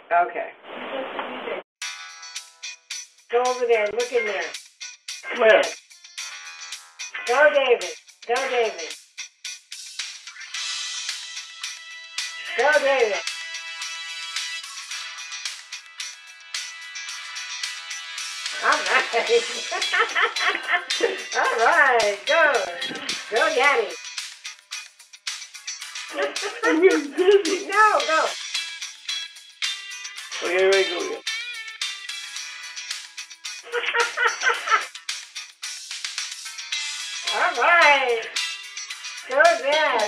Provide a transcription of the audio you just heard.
Okay. Go over there. Look in there. Where? Go, David. Go, David. Go, David. All right. All right. Go. Go, Daddy. I'm getting dizzy. No, go. Okay, ready, go again. All right. Go, Dad.